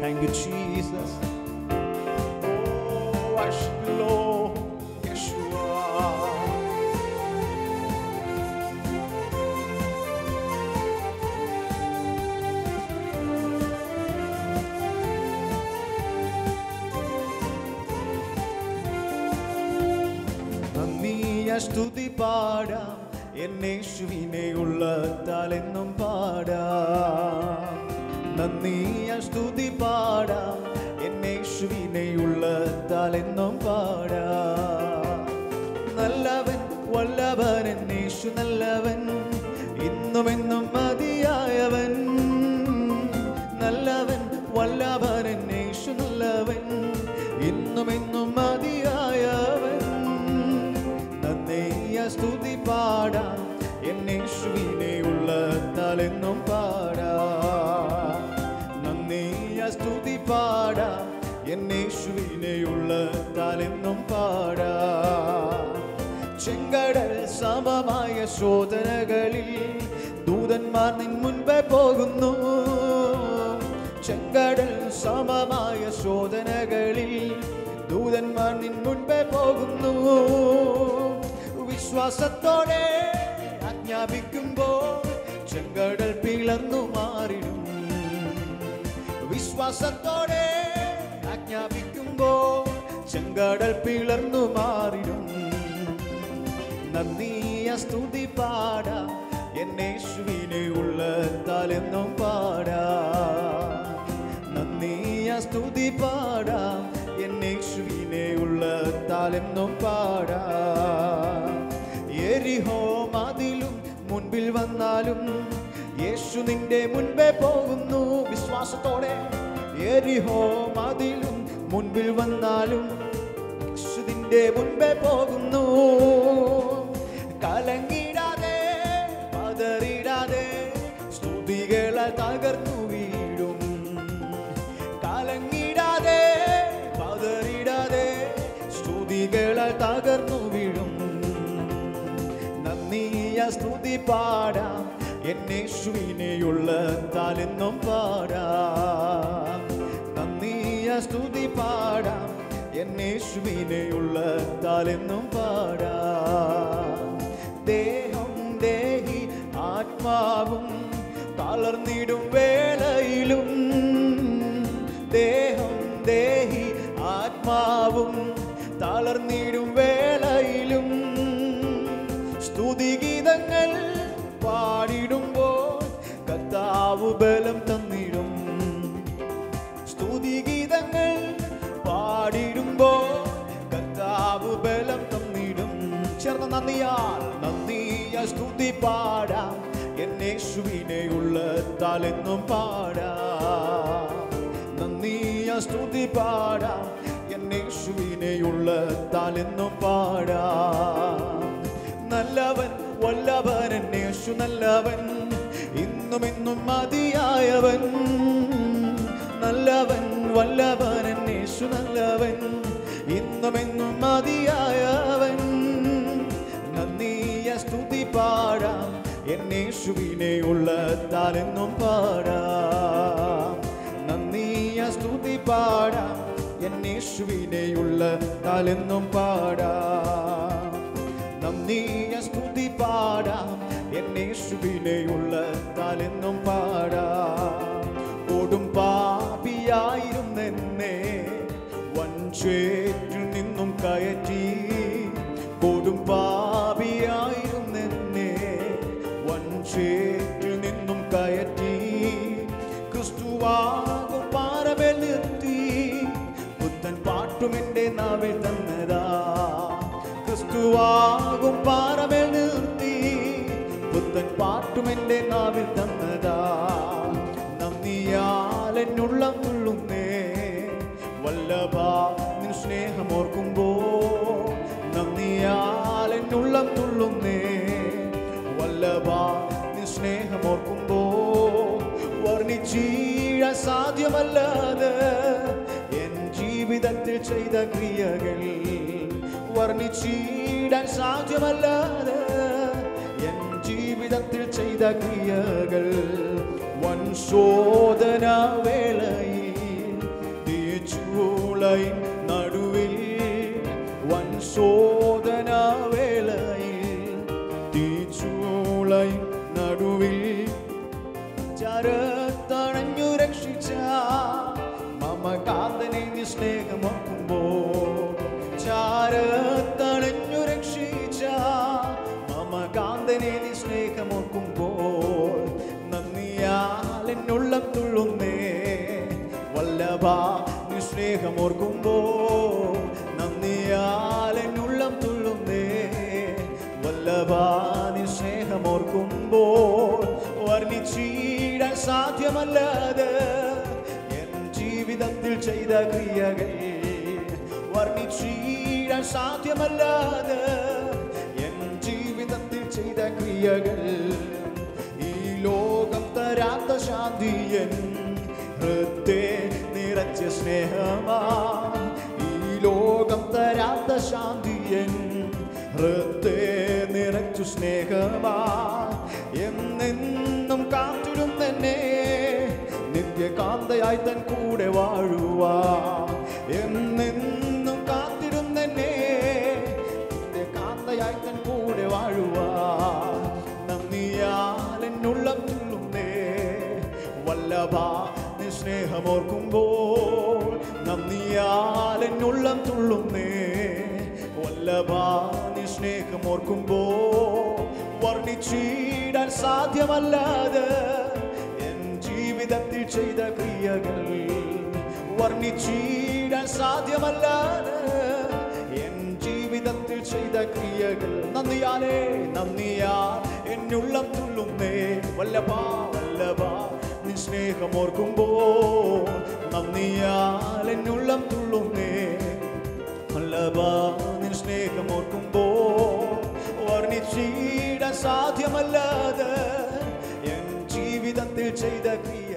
Thank you, Jesus. Oh, worship you, Lord, Yeshua. സ്തുതി പാടാം എന്നേശുവിനെ ഉള്ളതാൽ എന്നും പാടാം. നന്ദിയ സ്തുതി പാടാം എന്നേശുവിനെ ഉള്ളതാൽ എന്നും പാടാം. നല്ലവൻ വല്ലഭൻ എന്നേശു നല്ലവൻ, ഇന്നുമെന്നും മതിയായവൻ. നല്ലവൻ വല്ലഭൻ എന്നേശു നല്ലവൻ, ഇന്നുമെന്നും മതിയായവൻ. സ്തുതി പാടാം എന്നേശുവിനെ ഉള്ളതാൽ എന്നും പാടാം. നന്ദിയ സ്തുതി പാടാം എന്നേശുവിനെ ഉള്ളതാൽ എന്നും പാടാം. ചെങ്കടൽ സമമായ ശോധനകളിൽ ദൂതന്മാർ നിൻ മുൻപേ പോകുന്നു. ചെങ്കടൽ സമമായ ശോധനകളിൽ ദൂതന്മാർ നിൻ മുൻപേ പോകുന്നു. വിശ്വാസത്തോടെ ആജ്ഞാപിക്കുമ്പോൾ ചെങ്കടൽ പിളർന്നു മാറിടും. വിശ്വാസത്തോടെ ആജ്ഞാപിക്കുമ്പോൾ ചെങ്കടൽ പിളർന്നു മാറിടും. നന്ദിയ സ്തുതി പാടാം എന്നേശുവിനെ ഉള്ളതാൽ എന്നും പാടാം. നന്ദിയ സ്തുതി പാടാം എന്നേശുവിനെ ഉള്ളതാൽ എന്നും പാടാം. യെരിഹോ മതിലും മുൻപിൽ വന്നാലും യേശു നിന്റെ മുൻപേ പോകുന്നു. വിശ്വാസത്തോടെ യെരിഹോ മതിലും മുൻപിൽ വന്നാലും യേശു നിന്റെ മുൻപേ പോകുന്നു. കലങ്ങിടാതെ പതറിടാതെ സ്തുതികളാൽ തകർന്നു വീഴും. കലങ്ങിടാതെ പതറിടാതെ സ്തുതികളാൽ തകർന്നു വീഴും. നന്ദിയ സ്തുതി പാടാം എന്നേശുവിനെ ഉള്ളതാൽ എന്നും പാടാം. നന്ദിയ സ്തുതി പാടാം എന്നേശുവിനെ ഉള്ളതാൽ എന്നും പാടാം. ദേഹം ദേഹി ആത്മാവും തളർന്നിടും വേളയിലും, ദേഹം ദേഹി ആത്മാവും തളർന്നിടും വേളയിലും സ്തുതിഗീതങ്ങൾ പാടിടുമ്പോൾ കർത്താവ് ബലം തന്നിടും. സ്തുതിഗീതങ്ങൾ പാടിടുമ്പോൾ കർത്താവ് ബലം തന്നിടും. ചേർന്ന നന്ദിയ സ്തുതി പാടാം എന്നേശുവിനെ ഉള്ളതാൽ എന്നും പാടാം. നന്ദിയ സ്തുതി പാടാം എന്നേശുവിനെ ഉള്ളതാൽ എന്നും പാടാം. നല്ലവൻ വല്ലഭൻ എന്നേശു നല്ലവൻ, ഇന്നുമെന്നും മതിയായവൻ. നല്ലവൻ വല്ലഭൻ എന്നേശു നല്ലവൻ, ഇന്നുമെന്നും മതിയായവൻ. നന്ദിയ സ്തുതി പാടാം എന്നേശുവിനെ ഉള്ളതാൽ എന്നും പാടാം. നന്ദിയ സ്തുതി പാടാം എന്നേശുവിനെ ഉള്ളതാൽ എന്നും പാടാം. നന്ദിയ സ്തുതി പാടാം എന്നേശുവിനെ ഉള്ളതാൽ എന്നും പാടാം. കൊടും പാപിയായിരുന്നെന്നെ വൻചേറ്റിൽ നിന്നും കയറ്റി. കൊടും പാപിയായിരുന്നെന്നെ വൻചേറ്റിൽ നിന്നും കയറ്റി. ക്രിസ്തുവാകും പാറമേൽ നിർത്തി പുത്തൻ പാട്ടും എൻ്റെ നാവിൽ തന്നതാ. ക്രിസ്തുവാകും പാറമേൽ നിർത്തി പുത്തൻ പാട്ടും എൻ്റെ നാവിൽ തന്നതാ. നന്ദിയാൽ എന്നുള്ളം തുള്ളുന്നേ വല്ലഭാ നിൻ സ്നേഹമോർക്കുമ്പോ. നന്ദിയാൽ എന്നുള്ളം തുള്ളുന്നേ വല്ലഭാ നിൻ സ്നേഹമോർക്കുമ്പോ. വർണ്ണിച്ചീഴാൻ സാധ്യമല്ലാതെ എൻ ജീവിതത്തിൽ ചെയ്ത ക്രിയകൾ. വർണ്ണിച്ചിടാൻ സാധ്യമല്ലാതെ എൻ ജീവിതത്തിൽ ചെയ്ത ക്രിയകൾ. വൻ ശോധന വേളയിൽ വല്ലഭാ നിൻ സ്നേഹമോർക്കുമ്പോ നന്ദിയാൽ എന്നുള്ളം തുള്ളുന്നേ. വല്ലഭാ നിൻ സ്നേഹമോർക്കുമ്പോൾ വർണ്ണിച്ചിടാൻ സാധ്യമല്ലാതെ എൻ ജീവിതത്തിൽ ചെയ്ത ക്രിയകൾ വർണ്ണിച്ചിടാൻ സാധ്യമല്ലാതെ എൻ ജീവിതത്തിൽ ചെയ്ത ക്രിയകൾ. ഈ ലോകം തരാത്ത ശാന്തി എൻ ഹൃദയം നിറച്ച സ്നേഹമാ. ഈ ലോകം തരാത്ത ശാന്തി എൻ ഹൃദയം നിറച്ചു സ്നേഹമാ. എന്നെന്നും കാത്തിടുന്നെന്നെ നിത്യകാന്തയായി തൻ കൂടെ വാഴുവാ. എന്നെന്നും കാത്തിടുന്നെന്നെ നിത്യകാന്തയായി തൻ കൂടെ വാഴുവാ. നന്ദിയാൽ എന്നുള്ളം തുള്ളുന്നേ. വല്ലഭാ നിൻ സ്നേഹമോർക്കുമ്പോൾ നന്ദിയാൽ എന്നുള്ളം തുള്ളുന്നേ. വല്ലഭാ നിൻ സ്നേഹമോർക്കുമ്പോൾ വർണ്ണിച്ചിടാൻ സാധ്യമല്ലാതെ എൻ ജീവിതത്തിൽ ചെയ്ത ക്രിയകൾ വർണ്ണിച്ചിടാൻ സാധ്യമല്ലാതെ എൻ ജീവിതത്തിൽ ചെയ്ത ക്രിയകൾ. നന്ദിയാലേ നന്ദിയാൽ എന്നുള്ളം തുള്ളുന്നേ. വല്ലഭാ വല്ലഭാ നിൻ സ്നേഹമോർക്കുമ്പോൾ നന്ദിയാൽ എന്നുള്ളം തുള്ളുന്നേ. വല്ലഭാ നിൻ സ്നേഹമോർക്കുമ്പോൾ വർണ്ണിച്ചിടാൻ സാധ്യമല്ലാതെ എൻ ജീവിതത്തിൽ ചെയ്ത ക്രിയ